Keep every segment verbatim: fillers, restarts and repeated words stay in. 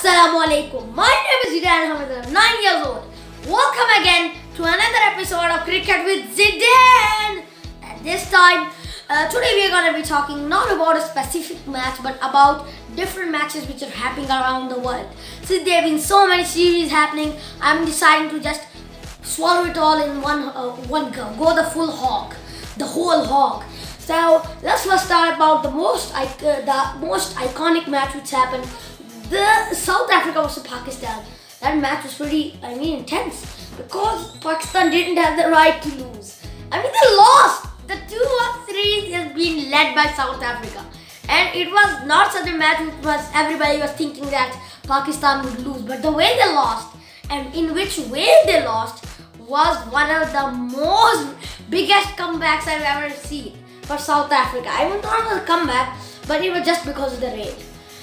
Assalamualaikum. My name is Zidane Hamid. I'm nine years old. Welcome again to another episode of Cricket with Zidane. And this time, uh, today we are going to be talking not about a specific match, but about different matches which are happening around the world. Since there have been so many series happening, I'm deciding to just swallow it all in one uh, one go. Go the full hog, the whole hog. So let's first start about the most uh, the most iconic match which happened. The South Africa versus Pakistan. That match was pretty, I mean, intense because Pakistan didn't have the right to lose. I mean, they lost. The two one series has been led by South Africa, and it was not such a match which was everybody was thinking that Pakistan would lose. But the way they lost and in which way they lost was one of the most biggest comebacks I've ever seen for South Africa. I mean, not a comeback, but it was just because of the rain.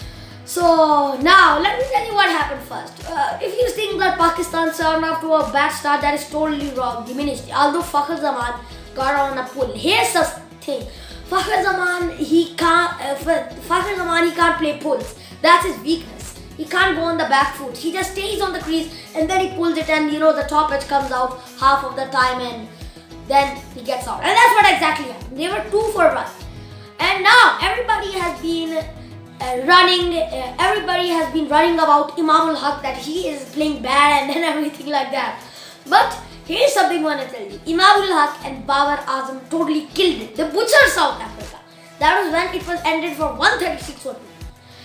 So now let me tell you what happened first. Uh, if you think that Pakistan turned off to a bad start, that is totally wrong, diminished. Although Fakhar Zaman got on a pull. Here's the thing: Fakhar Zaman he can't. Uh, Fakhar Zaman he can't play pulls. That's his weakness. He can't go on the back foot. He just stays on the crease and then he pulls it, and you know the top edge comes out half of the time, and then he gets out. And that's what exactly happened. They were two for one, and now everybody has been. Uh, running, uh, everybody has been running about Imam ul Haq that he is playing bad and then everything like that. But here's something I want to tell you. Imam ul Haq and Babar Azam totally killed it. They butchered South Africa. That was when it was ended for one thirty-six for two.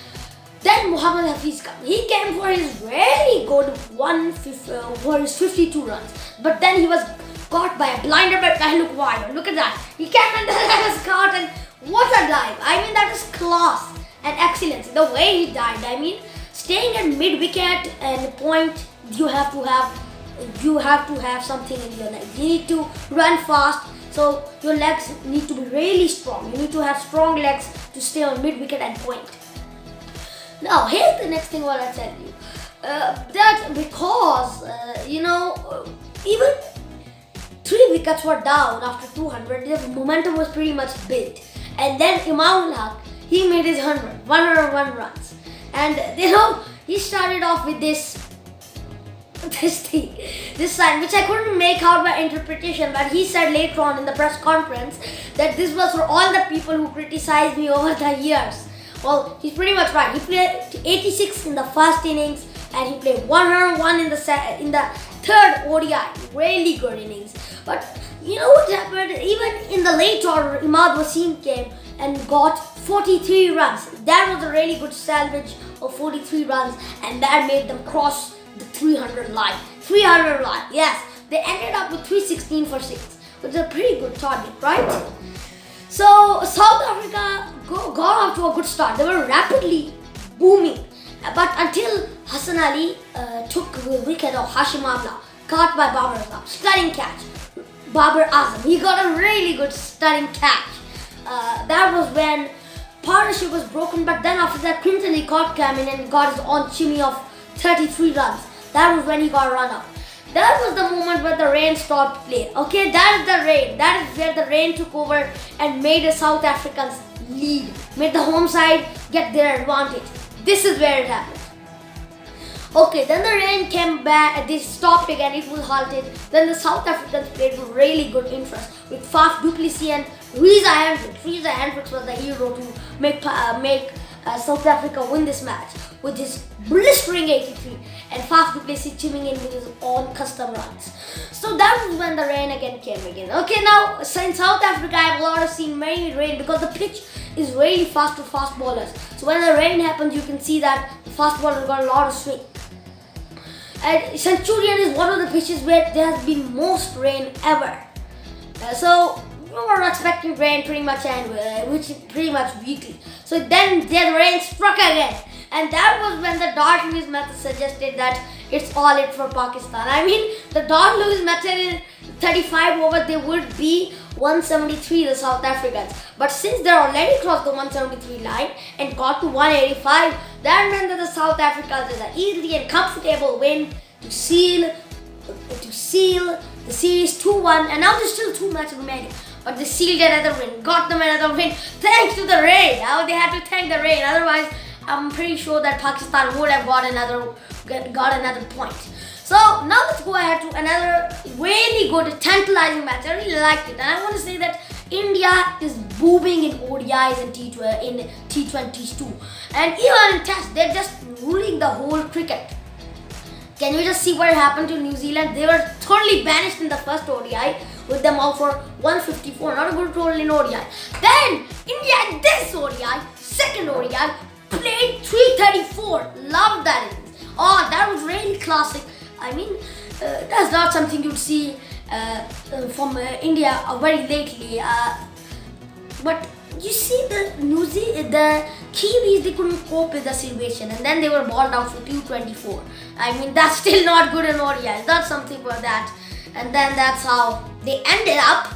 Then Mohammad Hafiz came. He came for his very good one uh, for his fifty-two runs. But then he was caught by a blinder by Pehluk Wire. Look at that. He came and then was caught, and what a dive. I mean, that is class and excellence. The way he dived, I mean, staying at mid wicket and point, you have to have you have to have something in your legs. You need to run fast, so your legs need to be really strong. You need to have strong legs to stay on mid wicket and point. Now here's the next thing what I tell you. Uh, that because uh, you know uh, even three wickets were down after two hundred, the momentum was pretty much built, and then Imam ul Haq, he made his one hundred, one hundred one runs, and you know he started off with this this thing, this sign which I couldn't make out by interpretation, but he said later on in the press conference that this was for all the people who criticized me over the years. Well, he's pretty much right. He played eighty-six in the first innings, and he played one hundred one in the set, in the third O D I. Really good innings. But you know what happened? Even in the late order, Imad Wasim came and got forty-three runs. That was a really good salvage of forty-three runs, and that made them cross the three hundred line. three hundred line, yes. They ended up with three sixteen for six, which is a pretty good target, right? So South Africa go, got off to a good start. They were rapidly booming, but until Hassan Ali uh, took the wicket of Hashim Amla, caught by Babar Azam, stunning catch. Babar Azam, he got a really good stunning catch. Uh, that was when partnership was broken, but then after that Quinton de Kock came in and got his own shimmy of thirty-three runs. That was when he got run out. That was the moment where the rain stopped play. Okay, that is the rain. That is where the rain took over and made the South Africans lead. Made the home side get their advantage. This is where it happened. Okay, then the rain came back, they stopped again, it was halted. Then the South Africans played with really good interest with Faf du Plessis and Reza Hendricks. Reza Hendricks was the hero to make uh, make uh, South Africa win this match with his blistering eighty-three, and Faf du Plessis chipping in with his own custom runs. So that was when the rain again came again. Okay, now in South Africa I have a lot of seen many rain because the pitch is really fast to fast bowlers. So when the rain happens, you can see that the fast bowlers got a lot of swing. And Centurion is one of the pitches where there has been most rain ever. Uh, so we were expecting rain pretty much, and uh, which is pretty much weekly. So then the rain struck again, and that was when the Dart Lewis method suggested that it's all it for Pakistan. I mean, the Dart Lewis method in thirty-five overs, they would be one seventy-three, the South Africans. But since they already crossed the one seventy-three line and got to one eighty-five, that meant that the South Africans is an easy and comfortable win to seal to seal the series two one, and now there's still two matches remaining. But they sealed another win, got them another win thanks to the rain. Now they had to thank the rain, otherwise I'm pretty sure that Pakistan would have got another got another point. So now let's go ahead to another really good, tantalizing match. I really liked it, and I want to say that India is booming in O D Is and T in T twenties too, and even in Tests, they're just ruling the whole cricket. Can you just see what happened to New Zealand? They were totally banished in the first O D I with them out for one fifty-four. Not a good total in O D I. Then India in this O D I, second O D I, played three thirty-four. Love that innings. Oh, that was really classic. I mean, uh, that's not something you'd see uh, uh, from uh, India uh, very lately. Uh, but you see the New Zealand, the Kiwis, they couldn't cope with the situation, and then they were balled out for two twenty-four. I mean, that's still not good in O D Is. That's something for that. And then that's how they ended up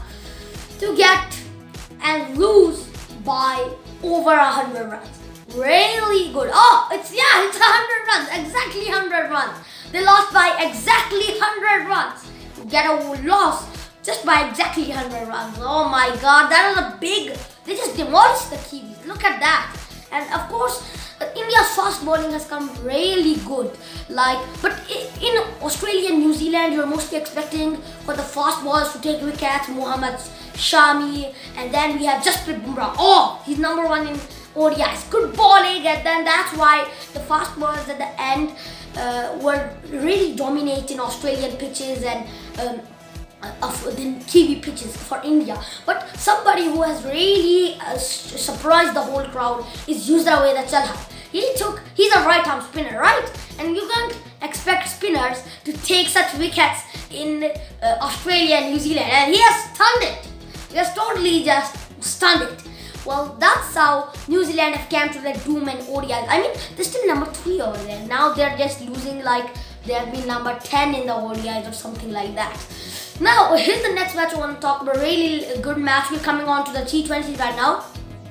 to get and lose by over one hundred runs. Really good. Oh, it's, yeah, it's one hundred runs. Exactly one hundred runs. They lost by exactly one hundred runs. To get a loss just by exactly one hundred runs. Oh my God, that was a big... They just demolished the Kiwis. Look at that. And of course, uh, India's fast bowling has come really good. Like, but in Australia and New Zealand, you're mostly expecting for the fast bowlers to take wickets. Mohammad Shami, and then we have Jasprit Bumrah. Oh, he's number one in O D Is. Good bowling, and then that's why the fast bowlers at the end uh, were really dominating Australian pitches and um, of the Kiwi pitches for India. But somebody who has really uh, surprised the whole crowd is Yuzurweda Chahal. He took, he's a right arm spinner, right? And you can't expect spinners to take such wickets in uh, Australia and New Zealand, and he has stunned it. He has totally just stunned it. Well, that's how New Zealand have come to the doom and O D Is. I mean, they're still number three over there. Now they're just losing, like they have been number ten in the O D Is or something like that. Now, here's the next match I want to talk about. Really good match. We're coming on to the T twenty right now.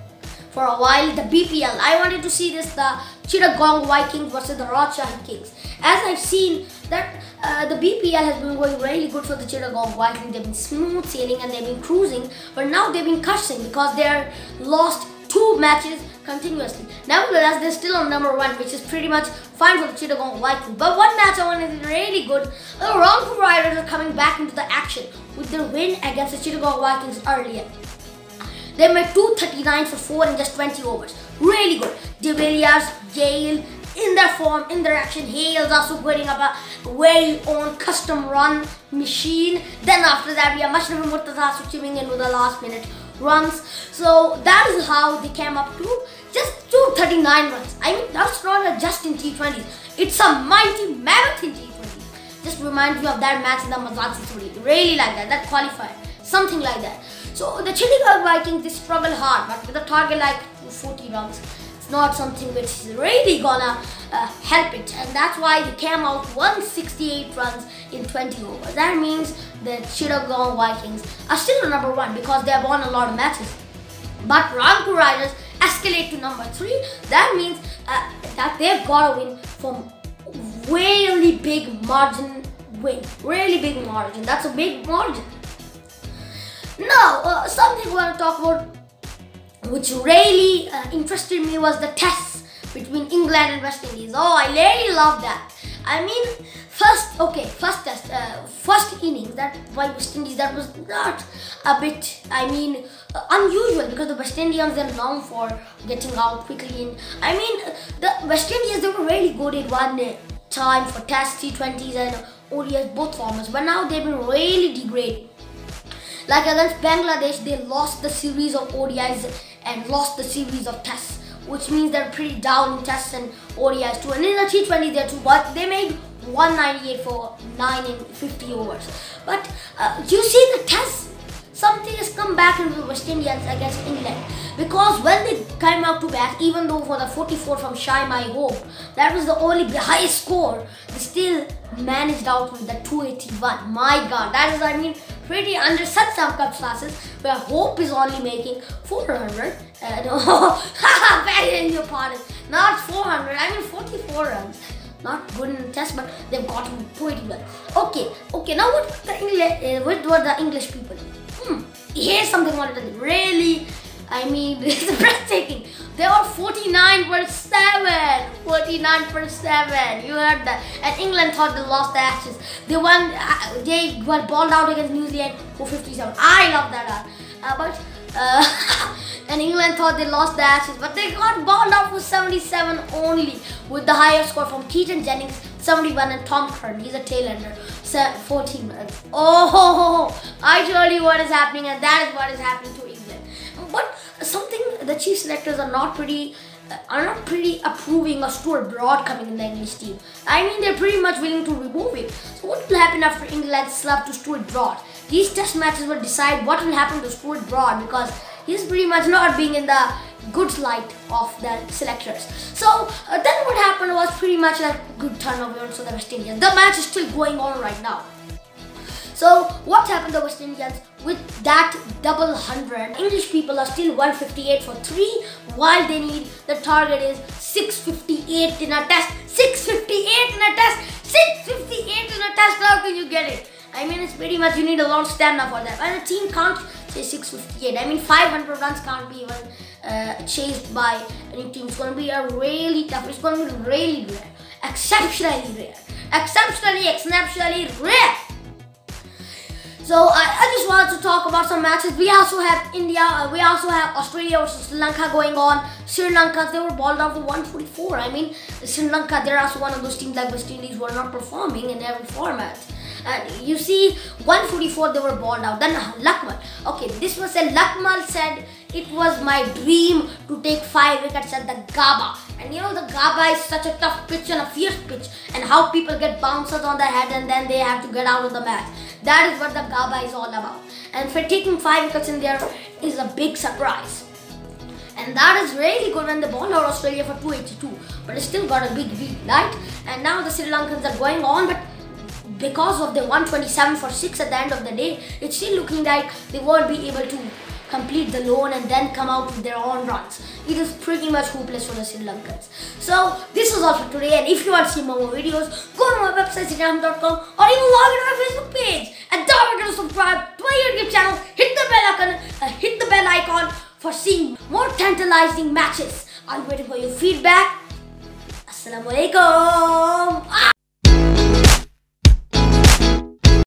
For a while, the B P L. I wanted to see this, the Chittagong Vikings versus the Rajshahi Kings. As I've seen that uh, the B P L has been going really good for the Chittagong Vikings. They've been smooth sailing and they've been cruising. But now they've been cursing because they're lost two matches continuously. Nevertheless, they're still on number one, which is pretty much fine for the Chittagong Vikings. But one match I wanted is really good. The Rangpur Riders are coming back into the action with their win against the Chittagong Vikings earlier. They made two thirty-nine for four in just twenty overs. Really good. De Villiers, Gale, in their form, in their action. Hales also putting up a very own custom run machine. Then after that, we have Mashrafi Murtaza chipping in with the last minute runs. So that is how they came up to just two thirty-nine runs. I mean, that's not just in T twenties. It's a mighty mammoth in T twenties. Just reminds me of that match in the Mazatsi three. Really like that, that qualifier. Something like that. So the Chittagong Vikings, they struggle hard, but with a target like forty runs, it's not something which is really gonna uh, help it. And that's why they came out one sixty-eight runs in twenty overs. That means the Chittagong Vikings are still number one because they have won a lot of matches. But Rangpur Riders escalate to number three. That means uh, that they've got to win from really big margin win. Really big margin. That's a big margin. Now, uh, something I want to talk about which really uh, interested me was the tests between England and West Indies. Oh, I really love that. I mean, first, okay, first test, uh, first innings that by West Indies, that was not a bit, I mean, uh, unusual because the West Indians are known for getting out quickly. In, I mean, the West Indians, they were really good at one uh, time for tests, T twenties and O D Is, both formats, but now they've been really degrading. Like against Bangladesh, they lost the series of O D Is and lost the series of tests, which means they're pretty down in tests and O D Is too. And in the T twenty, they're too, but they made one ninety-eight for nine in fifty overs. But uh, you see the tests, something has come back into the West Indians against England. Because when they came out to bat, even though for the forty-four from Shaim I Hope, that was the only highest score, they still managed out with the two eighty-one. My God, that is, I mean, pretty under such circumstances where Hope is only making four hundred. Uh, no, beg in your pardon, not four hundred, I mean forty-four runs. Not good in the test, but they've got to do it well. Okay, okay, now what were the English, uh, what were the English people? Hmm, here's something I wanted to do. Really, I mean, it's breathtaking. They were forty-nine for seven. forty-nine for seven. You heard that. And England thought they lost the Ashes. They won. Uh, they were balled out against New Zealand for fifty-seven. I love that. Uh, but uh, and England thought they lost the Ashes, but they got balled out for seventy-seven only, with the highest score from Keaton Jennings, seventy-one, and Tom Curran. He's a tail-ender. fourteen minutes. Oh, I told you what is happening, and that is what is happening to England. But something the chief selectors are not pretty uh, are not pretty approving of Stuart Broad coming in the English team. I mean, they're pretty much willing to remove him. So what will happen after England's slap to Stuart Broad? These test matches will decide what will happen to Stuart Broad, because he's pretty much not being in the good light of the selectors. So uh, then what happened was pretty much a good turnover for the West Indians. The match is still going on right now. So what happened to the West Indians with that double hundred? English people are still one fifty-eight for three, while they need, the target is six fifty-eight in a test. six fifty-eight in a test. six fifty-eight in a test. How can you get it? I mean, it's pretty much, you need a lot of stamina for that. And a team can't say six fifty-eight. I mean, five hundred runs can't be even uh, chased by any team. It's going to be a really tough. It's going to be really rare. Exceptionally rare. Exceptionally, exceptionally rare. So I, I just wanted to talk about some matches. We also have India, uh, we also have Australia versus Sri Lanka going on. Sri Lanka, they were balled out for one forty-four. I mean, Sri Lanka, they're also one of those teams like West Indies who are not performing in every format. And you see, one forty-four, they were balled out. Then Lakmal. Okay, this was a Lakmal said, it was my dream to take five wickets at the Gabba. And you know, the Gabba is such a tough pitch and a fierce pitch, and how people get bouncers on the head and then they have to get out of the match. That is what the Gabba is all about. And for taking five wickets in there is a big surprise. And that is really good when they ball out Australia for two eighty-two. But it still got a big lead, right? And now the Sri Lankans are going on, but because of the one twenty-seven for six at the end of the day, it's still looking like they won't be able to complete the loan and then come out with their own runs. It is pretty much hopeless for the Sri Lankans. So this is all for today, and if you want to see more videos, go to my website zidane dot com, or even log into my Facebook page. And don't forget to subscribe to my YouTube channel, hit the bell icon, uh, hit the bell icon for seeing more tantalizing matches. I'm waiting for your feedback. Assalamualaikum.